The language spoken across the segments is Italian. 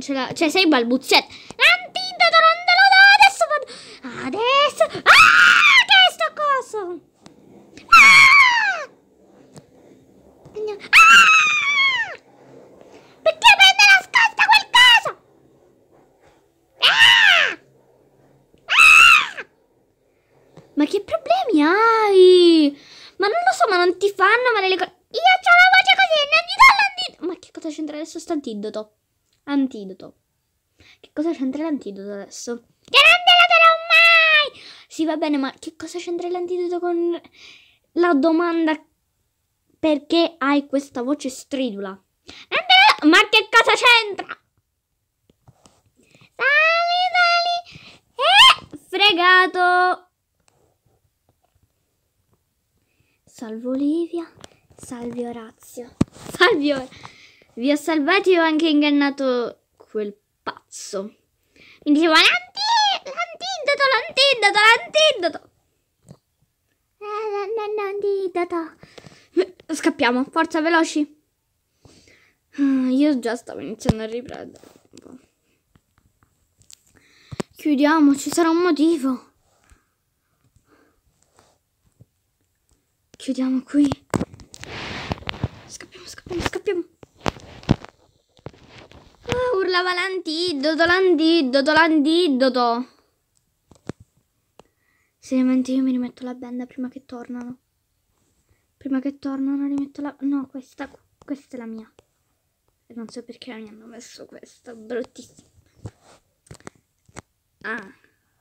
Cioè, sei balbuziente. L'antidoto non te lo do, adesso vado. Adesso. Ah, che è sto coso? Ah! Ah! Perché prende nascosta quel coso? Ah! Ah! Ma che problemi hai? Ma non lo so, ma non ti fanno male le cose. Io ho la voce così, non ti do l'antidoto. Ma che cosa c'entra adesso sto antidoto? Antidoto. Che cosa c'entra l'antidoto adesso? Che non te lo darò mai! Sì, va bene, ma che cosa c'entra l'antidoto con la domanda perché hai questa voce stridula? Ma che cosa c'entra? Sali! Fregato! Salvo Olivia, salvi Orazio. Vi ho salvati e ho anche ingannato quel pazzo. Mi diceva l'antidoto. L'antidoto. Scappiamo, forza, veloci. Io già stavo iniziando a riprendere. Chiudiamo, ci sarà un motivo. Chiudiamo qui. Scappiamo. Urlava l'antidoto. Seriamente io mi rimetto la benda prima che tornano. Rimetto la... No, questa è la mia. E non so perché mi hanno messo questa, bruttissima. Ah.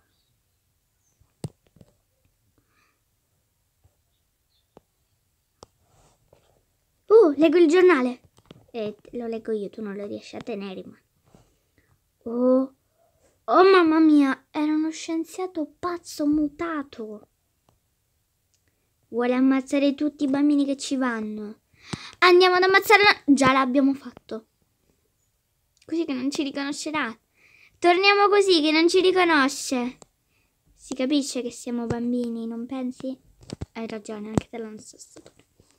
Leggo il giornale. Lo leggo io, tu non lo riesci a tenere, ma... Oh, mamma mia, era uno scienziato pazzo mutato. Vuole ammazzare tutti i bambini che ci vanno. Andiamo ad ammazzare... Già l'abbiamo fatto. Così che non ci riconoscerà. Torniamo così che non ci riconosce. Si capisce che siamo bambini, non pensi? Hai ragione, anche te l'hanno sostituito.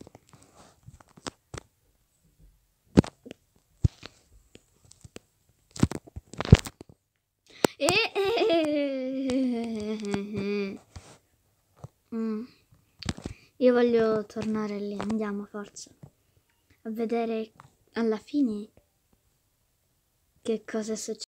Io voglio tornare lì, andiamo forza. A vedere alla fine che cosa è successo.